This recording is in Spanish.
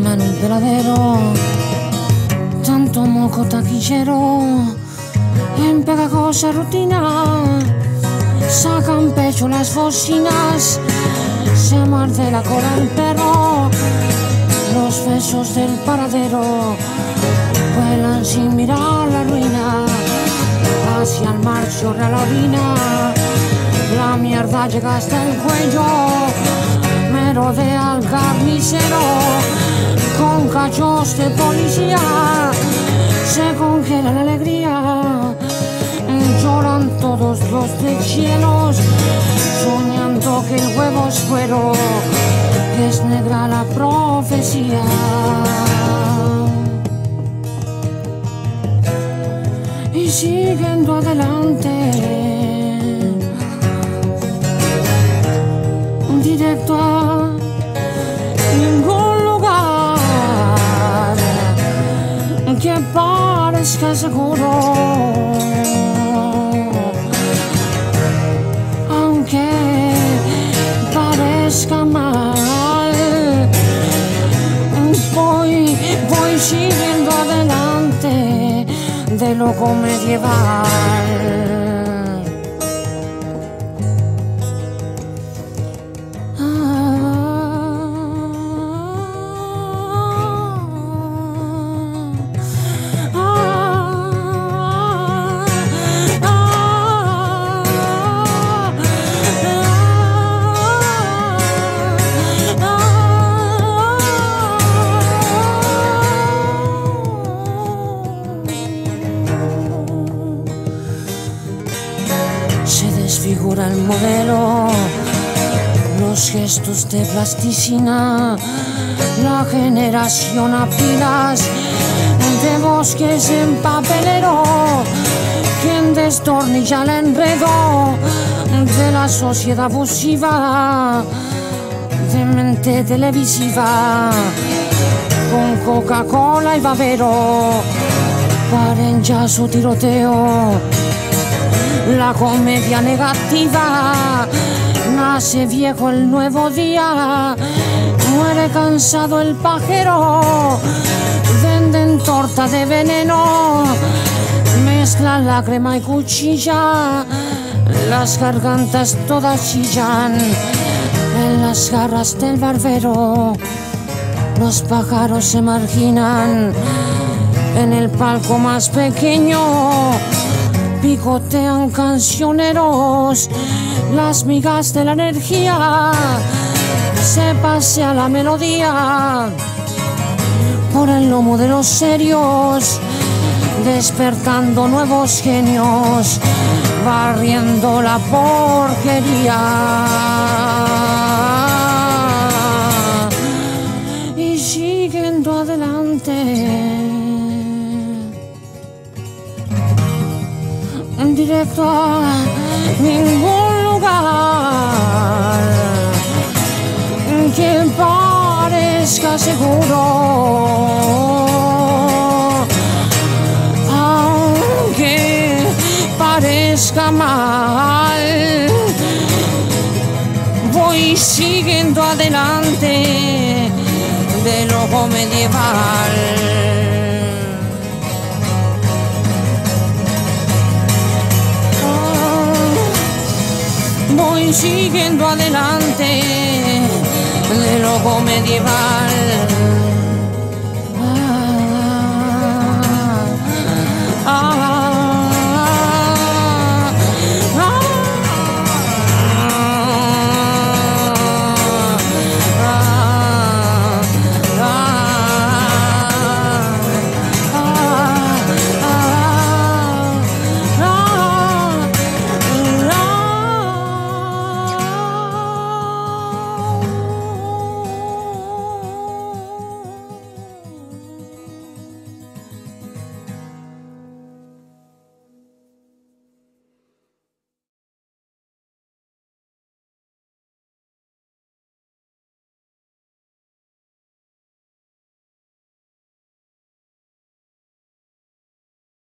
en el peladero, tanto moco taquillero, en pegajosa rutina, sacan pecho las bocinas, se muerde la cola el perro, los besos del paradero vuelan sin mirar la ruina, hacia el mar chorrea la orina, la mierda llega hasta el cuello, me rodea el carnicero, con cachos de policía, se congela la alegría, lloran todos los descielos, soñando que el huevo es fuero, que es negra la profecía. Y siguiendo adelante, directo a ningún lugar que parezca seguro, aunque parezca mal, voy siguiendo adelante de loco medieval. Se desfigura el modelo, los gestos de plasticina, la generación a pilas de bosques en papelero, quien destornilla el enredo de la sociedad abusiva, de mente televisiva, con Coca-Cola y babero, paren ya su tiroteo. La comedia negativa, nace viejo el nuevo día, muere cansado el pajero, venden torta de veneno, mezclan la crema y cuchilla, las gargantas todas chillan, en las garras del barbero, los pájaros se marginan, en el palco más pequeño, picotean cancioneros, las migas de la energía, se pasea la melodía por el lomo de los serios, despertando nuevos genios, barriendo la porquería. Y siguiendo adelante, directo a ningún lugar que parezca seguro, aunque parezca mal, voy siguiendo adelante de loco medieval. Voy siguiendo adelante de loco medieval.